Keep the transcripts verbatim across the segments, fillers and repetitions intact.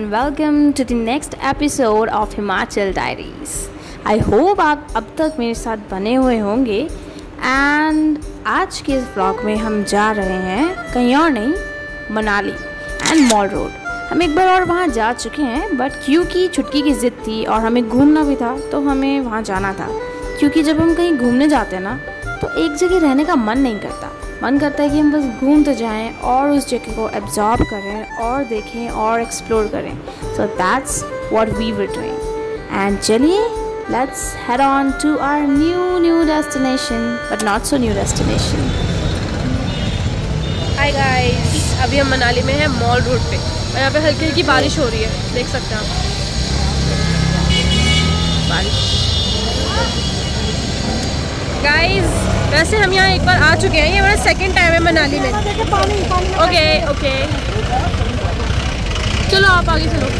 and welcome to the next episode of Himachal Diaries. I hope आप अब तक मेरे साथ बने हुए होंगे एंड आज के इस व्लॉग में हम जा रहे हैं कहीं और नहीं, मनाली एंड मॉल रोड। हम एक बार और वहाँ जा चुके हैं बट क्योंकि छुटकी की ज़िद थी और हमें घूमना भी था तो हमें वहाँ जाना था। क्योंकि जब हम कहीं घूमने जाते हैं ना तो एक जगह रहने का मन नहीं करता, मन करता है कि हम बस घूमते जाएं और उस जगह को एब्जॉर्ब करें और देखें और एक्सप्लोर करें। So that's what we were doing and चलिए let's head on to our new new destination but not so new destination. Hi guys, अभी हम मनाली में हैं मॉल रोड पे और यहाँ पे हल्की हल्की बारिश हो रही है, देख सकते हैं आप बारिश। गाइस वैसे हम यहाँ एक बार आ चुके हैं, ये हमारा सेकंड टाइम है मनाली में। ओके ओके चलो आप आगे चलो।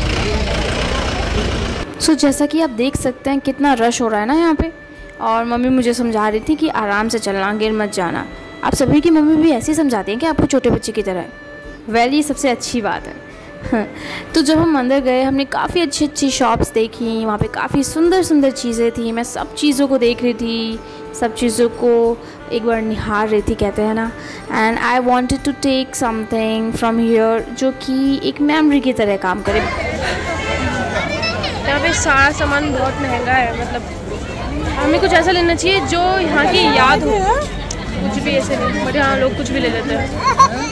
सो so, जैसा कि आप देख सकते हैं कितना रश हो रहा है ना यहाँ पे, और मम्मी मुझे समझा रही थी कि आराम से चलना, गिर मत जाना। आप सभी की मम्मी भी ऐसे ही समझाती हैं कि आपको छोटे बच्चे की तरह। वेल ये सबसे अच्छी बात है। तो जब हम अंदर गए हमने काफ़ी अच्छी अच्छी शॉप्स देखी, वहाँ पे काफ़ी सुंदर सुंदर चीज़ें थी। मैं सब चीज़ों को देख रही थी, सब चीज़ों को एक बार निहार रही थी कहते हैं ना। And I wanted to take something from here जो कि एक मेमोरी की तरह काम करे। यहाँ पे सारा सामान बहुत महंगा है, मतलब हमें कुछ ऐसा लेना चाहिए जो यहाँ की याद हो। कुछ भी ऐसे नहीं, बट यहाँ लोग कुछ भी ले लेते हैं।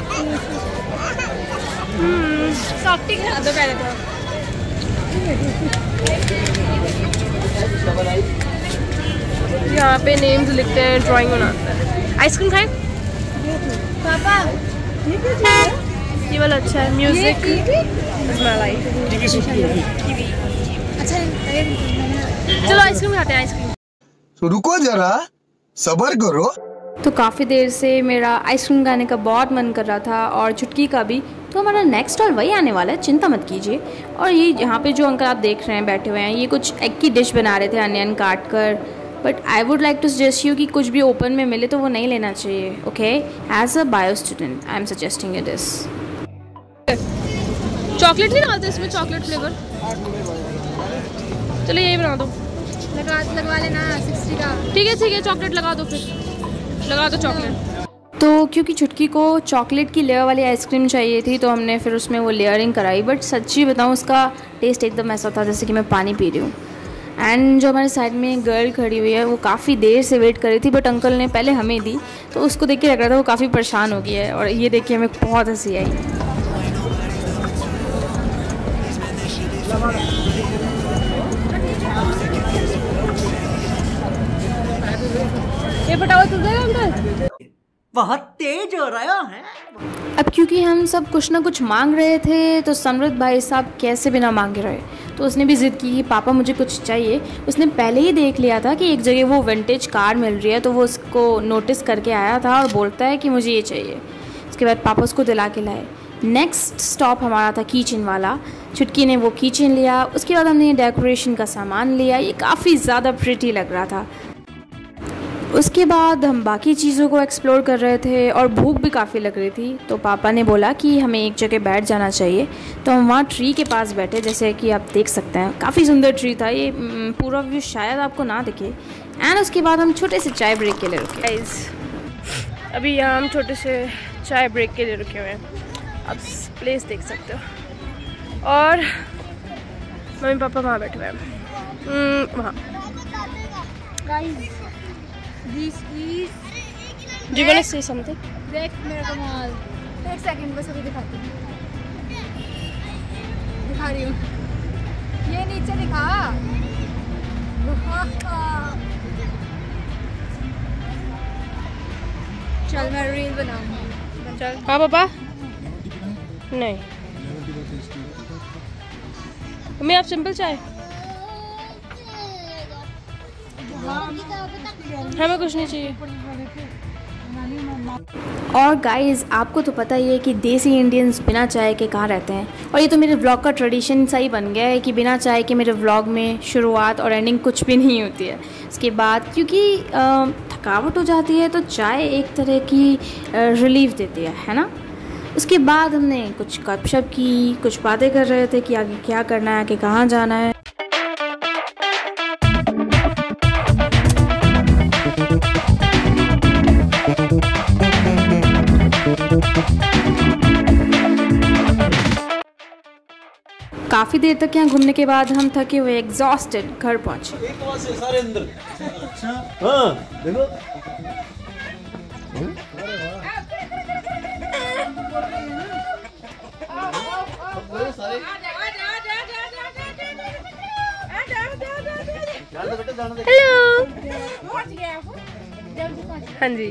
सॉफ्टिंग है तो पहले तो यहाँ पे नेम्स लिखते हैं, ड्राइंग बनाते हैं। आइसक्रीम खाएं पापा? ये वाला अच्छा है, म्यूजिक इज माय लाइफ। अच्छा चलो आइसक्रीम खाते हैं। आइसक्रीम तो रुको जरा, सब्र करो। तो काफ़ी देर से मेरा आइसक्रीम खाने का बहुत मन कर रहा था और छुटकी का भी। तो हमारा नेक्स्ट स्टॉल वही आने वाला है, चिंता मत कीजिए। और ये यहाँ पे जो अंकल आप देख रहे हैं बैठे हुए हैं, ये कुछ एग की डिश बना रहे थे अनियन काट कर। But I would like to suggest you कि कुछ भी ओपन में मिले तो वो नहीं लेना चाहिए। Okay, as a bio student I am suggesting you this. Chocolate नहीं डालते इसमें, चॉकलेट फ्लेवर। चलो यही बना दो, लगा लगवा लेना सिक्सटी का। ठीक है ठीक है, चॉकलेट लगा दो, फिर लगा दो चॉकलेट। तो क्योंकि छुटकी को चॉकलेट की लेयर वाली आइसक्रीम चाहिए थी तो हमने फिर उसमें वो लेयरिंग कराई। बट सच्ची बताऊँ उसका टेस्ट एकदम ऐसा था जैसे कि मैं पानी पी रही हूँ। एंड जो हमारे साइड में गर्ल खड़ी हुई है वो काफ़ी देर से वेट कर रही थी, बट अंकल ने पहले हमें दी तो उसको देख के लग रहा था वो काफ़ी परेशान हो गया है। और ये देख के हमें बहुत हंसी आई। ये फटाफट चल जाएगा अंकल, बहुत तेज हो रहा है। अब क्योंकि हम सब कुछ ना कुछ मांग रहे थे तो समृद्ध भाई साहब कैसे बिना मांगे रहे, तो उसने भी ज़िद की कि पापा मुझे कुछ चाहिए। उसने पहले ही देख लिया था कि एक जगह वो विंटेज कार मिल रही है तो वो उसको नोटिस करके आया था और बोलता है कि मुझे ये चाहिए। उसके बाद पापा उसको दिला के लाए। नेक्स्ट स्टॉप हमारा था किचन वाला। छुटकी ने वो किचन लिया, उसके बाद हमने डेकोरेशन का सामान लिया। ये काफ़ी ज़्यादा प्रिटी लग रहा था। उसके बाद हम बाकी चीज़ों को एक्सप्लोर कर रहे थे और भूख भी काफ़ी लग रही थी। तो पापा ने बोला कि हमें एक जगह बैठ जाना चाहिए, तो हम वहाँ ट्री के पास बैठे। जैसे कि आप देख सकते हैं काफ़ी सुंदर ट्री था। ये पूरा व्यू शायद आपको ना दिखे। एंड उसके बाद हम छोटे से चाय ब्रेक के लिए रुके। गाइस अभी यहाँ हम छोटे से चाय ब्रेक के लिए रुके हुए हैं, आप प्लेस देख सकते हो। और मम्मी पापा वहाँ बैठे हुए हैं, वहाँ। This is Do you want to say something? देख मेरा कमाल। एक सेकंड बस अभी दिखाती हूँ, दिखा रही हूँ। ये नीचे दिखा। चल मैं रील बनाऊंगी। चल। हाँ पापा? नहीं मम्मी आप सिंपल चाय? हमें कुछ नहीं चाहिए। और गाइज़ आपको तो पता ही है कि देसी इंडियंस बिना चाय के कहाँ रहते हैं। और ये तो मेरे व्लॉग का ट्रेडिशन सा ही बन गया है कि बिना चाय के मेरे व्लॉग में शुरुआत और एंडिंग कुछ भी नहीं होती है। उसके बाद क्योंकि थकावट हो जाती है तो चाय एक तरह की रिलीफ देती है है ना। उसके बाद हमने कुछ गपशप की, कुछ बातें कर रहे थे कि आगे क्या करना है, आगे कहाँ जाना है। काफ़ी देर तक यहाँ घूमने के बाद हम थके हुए एग्जॉस्टेड घर पहुँचे। सारे अंदर। अच्छा हाँ देखो। हेलो। हाँ जी।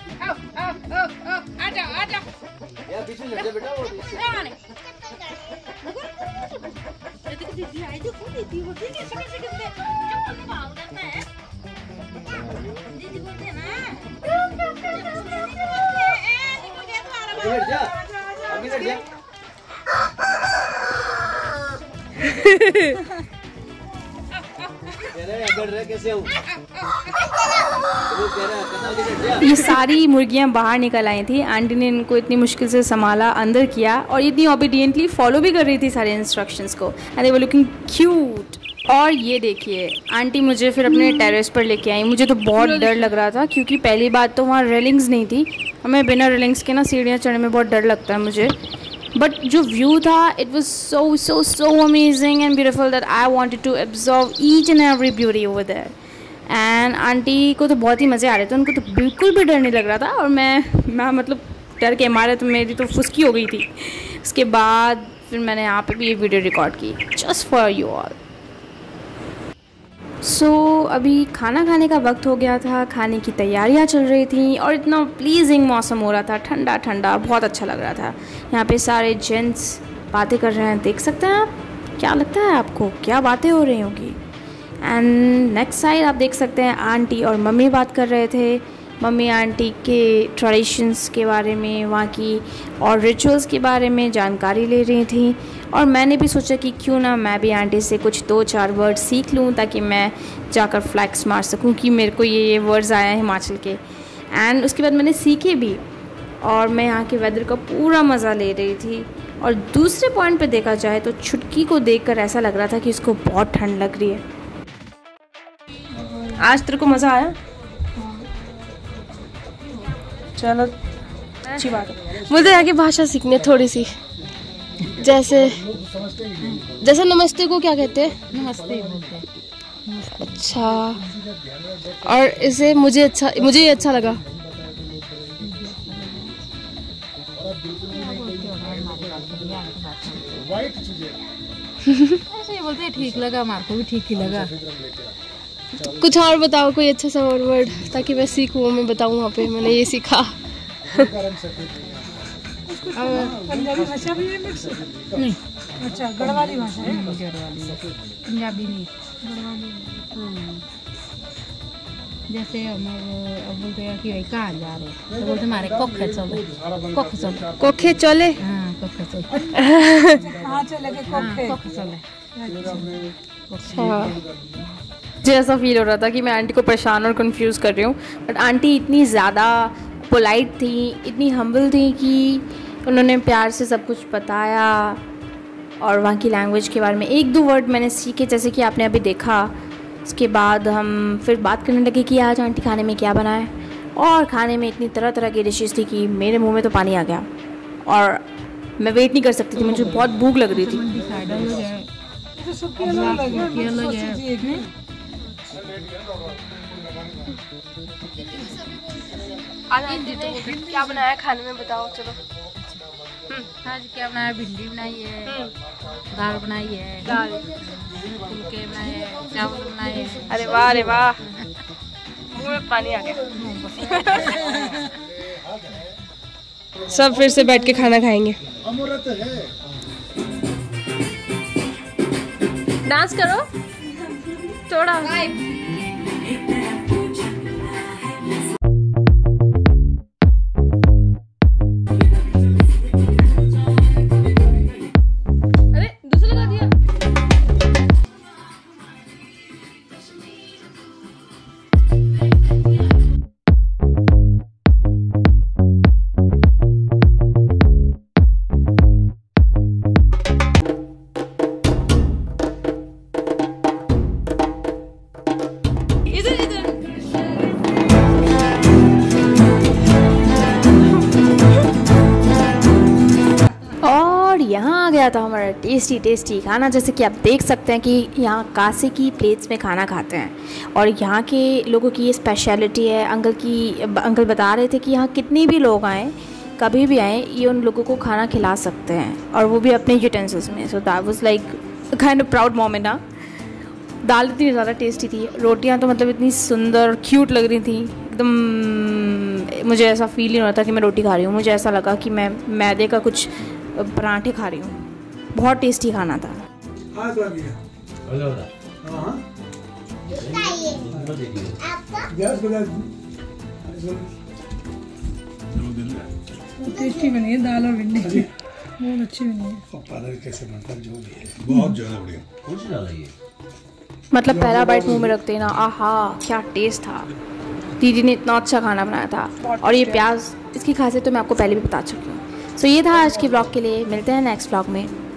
ये सारी मुर्गियां बाहर निकल आई थी। आंटी ने इनको इतनी मुश्किल से संभाला, अंदर किया और इतनी ओबीडियंटली फॉलो भी कर रही थी सारे इंस्ट्रक्शंस को। And they were looking cute. और ये देखिए आंटी मुझे फिर अपने टेरेस पर लेके आई। मुझे तो बहुत डर लग रहा था क्योंकि पहली बात तो वहाँ रेलिंग्स नहीं थी। हमें बिना रेलिंग्स के ना सीढ़ियाँ चढ़ने में बहुत डर लगता है मुझे। बट जो व्यू था it was so so so amazing and beautiful that I wanted to absorb each and every beauty over there. And auntie को तो बहुत ही मज़े आ रहे थे, उनको तो बिल्कुल भी डर नहीं लग रहा था। और मैं मैं मतलब डर के मारे तो मेरी तो फुसकी हो गई थी। उसके बाद फिर मैंने यहाँ पे भी ये वीडियो रिकॉर्ड की just for you all. So so, अभी खाना खाने का वक्त हो गया था, खाने की तैयारियां चल रही थी और इतना प्लीजिंग मौसम हो रहा था, ठंडा ठंडा, बहुत अच्छा लग रहा था। यहाँ पे सारे जेंट्स बातें कर रहे हैं, देख सकते हैं आप। क्या लगता है आपको क्या बातें हो रही होंगी? एंड नेक्स्ट साइड आप देख सकते हैं आंटी और मम्मी बात कर रहे थे। मम्मी आंटी के ट्रेडिशंस के बारे में, वहाँ की और रिचुअल्स के बारे में जानकारी ले रही थी। और मैंने भी सोचा कि क्यों ना मैं भी आंटी से कुछ दो चार वर्ड सीख लूँ ताकि मैं जाकर फ्लैक्स मार सकूँ कि मेरे को ये ये वर्ड्स आए हैं हिमाचल के। एंड उसके बाद मैंने सीखे भी और मैं यहाँ के वेदर का पूरा मज़ा ले रही थी। और दूसरे पॉइंट पे देखा जाए तो छुटकी को देखकर ऐसा लग रहा था कि इसको बहुत ठंड लग रही है। आज तेरे को मज़ा आया? चलो अच्छी बात है। मुझे यहाँ की भाषा सीखनी है थोड़ी सी। जैसे जैसे नमस्ते को क्या कहते हैं? नमस्ते बोलते हैं। अच्छा। और इसे मुझे अच्छा मुझे ये अच्छा लगा। ऐसे ही बोलते हैं, ठीक लगा, हमारे को भी ठीक ही लगा। कुछ और बताओ कोई अच्छा सा और वर्ड ताकि मैं सीखूँ, मैं बताऊँ वहाँ पे मैंने ये सीखा। पंजाबी भाषा भी है मिक्स? नहीं। अच्छा गढ़वाली भाषा है? गढ़वाली पंजाबी नहीं, गढ़वाली। जैसे हम अब बोलते हैं कि भाई कहाँ जा रहे हैं तो बोलते हमारे कोखे चले, कोखे चले, कोखे चले। हाँ कोखे चले। कहाँ चले के कोखे? कोखे चले। अच्छा। मुझे ऐसा फील हो रहा था कि मैं आंटी को परेशान और कंफ्यूज कर रही हूँ। बट आंटी इतनी ज़्यादा पोलाइट थी, इतनी हम्बल थी कि उन्होंने प्यार से सब कुछ बताया। और वहाँ की लैंग्वेज के बारे में एक दो वर्ड मैंने सीखे जैसे कि आपने अभी देखा। उसके बाद हम फिर बात करने लगे कि आज आंटी खाने में क्या बनाए। और खाने में इतनी तरह तरह की डिशेस थी कि मेरे मुंह में तो पानी आ गया और मैं वेट नहीं कर सकती थी, मुझे बहुत भूख लग रही थी। क्या बनाया खाने में बताओ चलो। आज क्या बनाया? भिंडी बनाई है, दाल बनाई है, दाल फुलके बनाए हैं, चावल बनाए हैं। अरे वाह अरे वाह, मुंह में पानी आ गया। सब फिर से बैठ के खाना खाएंगे। डांस करो थोड़ा। मज़ेदार टेस्टी टेस्टी खाना, जैसे कि आप देख सकते हैं कि यहाँ कासे की प्लेट्स में खाना खाते हैं और यहाँ के लोगों की ये स्पेशलिटी है। अंकल की अंकल बता रहे थे कि यहाँ कितने भी लोग आएँ, कभी भी आएँ, ये उन लोगों को खाना खिला सकते हैं और वो भी अपने यूटेंसिल्स में। So that was like kind of proud moment ना। दाल इतनी ज़्यादा टेस्टी थी, रोटियाँ तो मतलब इतनी सुंदर क्यूट लग रही थी एकदम। मुझे ऐसा फील नहीं हो रहा था कि मैं रोटी खा रही हूँ, मुझे ऐसा लगा कि मैं मैदे का कुछ पराठे खा रही हूँ। बहुत टेस्टी खाना था। टेस्टी बनी है दाल और भिंडी की, बहुत अच्छी बनी है। पालक कैसे बनता है जो भी है, बहुत ज़्यादा बढ़िया। कुछ डाला ये मतलब पहला बाइट मुंह में रखते ना, आहा क्या टेस्ट था। दीदी ने इतना अच्छा खाना बनाया था। और ये प्याज, इसकी खासियत तो मैं आपको पहले भी बता चुकी हूँ। सो ये था आज के ब्लॉग के लिए, मिलते हैं नेक्स्ट ब्लॉग में।